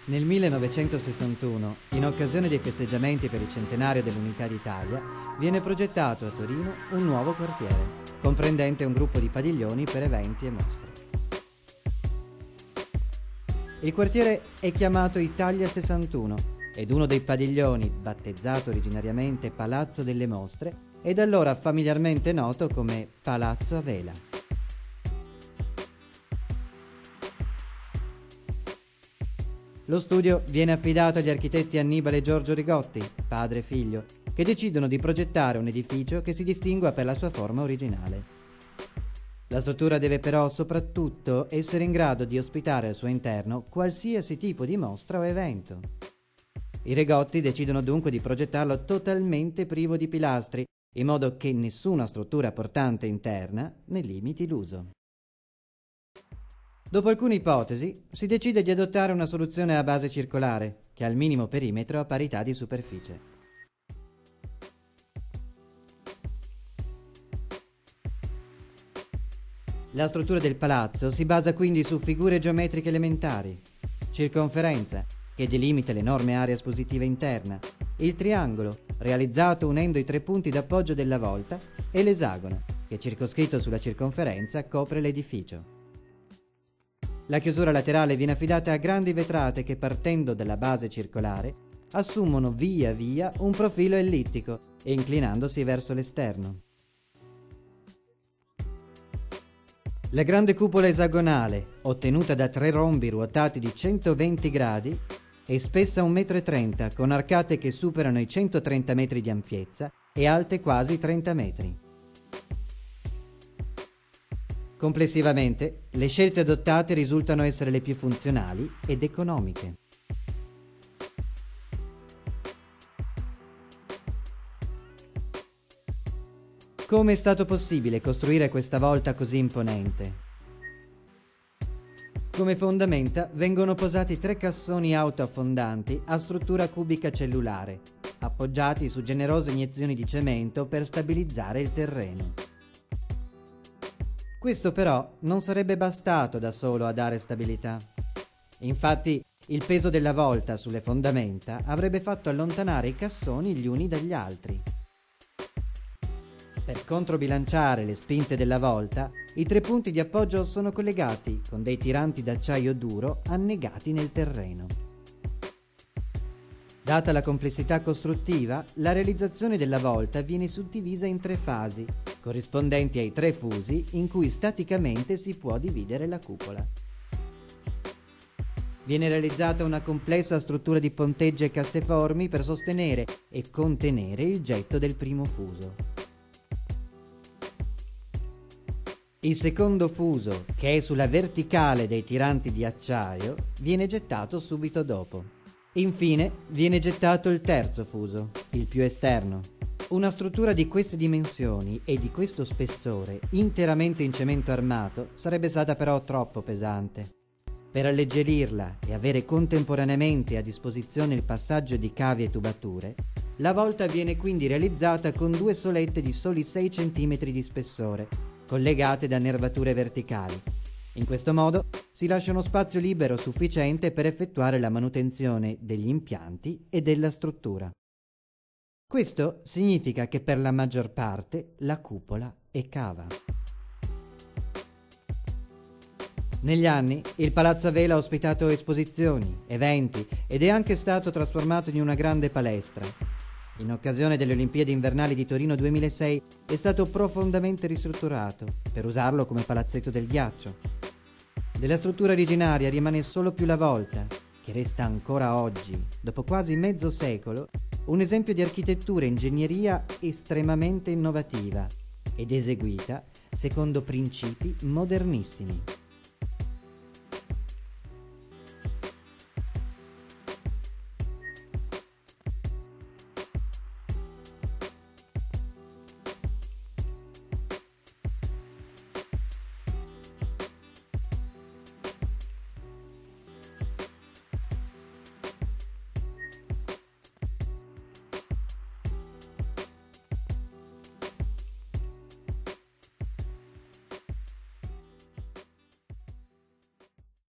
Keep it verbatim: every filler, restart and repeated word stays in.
Nel millenovecentosessantuno, in occasione dei festeggiamenti per il centenario dell'Unità d'Italia, viene progettato a Torino un nuovo quartiere, comprendente un gruppo di padiglioni per eventi e mostre. Il quartiere è chiamato Italia sessantuno ed uno dei padiglioni, battezzato originariamente Palazzo delle Mostre, è da allora familiarmente noto come Palazzo a Vela. Lo studio viene affidato agli architetti Annibale e Giorgio Rigotti, padre e figlio, che decidono di progettare un edificio che si distingua per la sua forma originale. La struttura deve però soprattutto essere in grado di ospitare al suo interno qualsiasi tipo di mostra o evento. I Rigotti decidono dunque di progettarlo totalmente privo di pilastri, in modo che nessuna struttura portante interna ne limiti l'uso. Dopo alcune ipotesi, si decide di adottare una soluzione a base circolare, che ha il minimo perimetro a parità di superficie. La struttura del palazzo si basa quindi su figure geometriche elementari: circonferenza, che delimita l'enorme area espositiva interna, il triangolo, realizzato unendo i tre punti d'appoggio della volta, e l'esagono, che circoscritto sulla circonferenza copre l'edificio. La chiusura laterale viene affidata a grandi vetrate che, partendo dalla base circolare, assumono via via un profilo ellittico e inclinandosi verso l'esterno. La grande cupola esagonale, ottenuta da tre rombi ruotati di centoventi gradi, è spessa un metro e trenta, con arcate che superano i centotrenta metri di ampiezza e alte quasi trenta metri. Complessivamente, le scelte adottate risultano essere le più funzionali ed economiche. Come è stato possibile costruire questa volta così imponente? Come fondamenta vengono posati tre cassoni autoaffondanti a struttura cubica cellulare, appoggiati su generose iniezioni di cemento per stabilizzare il terreno. Questo però non sarebbe bastato da solo a dare stabilità. Infatti, il peso della volta sulle fondamenta avrebbe fatto allontanare i cassoni gli uni dagli altri. Per controbilanciare le spinte della volta, i tre punti di appoggio sono collegati con dei tiranti d'acciaio duro annegati nel terreno. Data la complessità costruttiva, la realizzazione della volta viene suddivisa in tre fasi, corrispondenti ai tre fusi in cui staticamente si può dividere la cupola. Viene realizzata una complessa struttura di ponteggi e casseformi per sostenere e contenere il getto del primo fuso. Il secondo fuso, che è sulla verticale dei tiranti di acciaio, viene gettato subito dopo. Infine viene gettato il terzo fuso, il più esterno. Una struttura di queste dimensioni e di questo spessore, interamente in cemento armato, sarebbe stata però troppo pesante. Per alleggerirla e avere contemporaneamente a disposizione il passaggio di cavi e tubature, la volta viene quindi realizzata con due solette di soli sei centimetri di spessore, collegate da nervature verticali. In questo modo si lascia uno spazio libero sufficiente per effettuare la manutenzione degli impianti e della struttura. Questo significa che per la maggior parte la cupola è cava. Negli anni il Palazzo a Vela ha ospitato esposizioni, eventi ed è anche stato trasformato in una grande palestra. In occasione delle Olimpiadi Invernali di Torino duemilasei è stato profondamente ristrutturato per usarlo come palazzetto del ghiaccio. Della struttura originaria rimane solo più la volta, che resta ancora oggi, dopo quasi mezzo secolo, un esempio di architettura e ingegneria estremamente innovativa ed eseguita secondo principi modernissimi.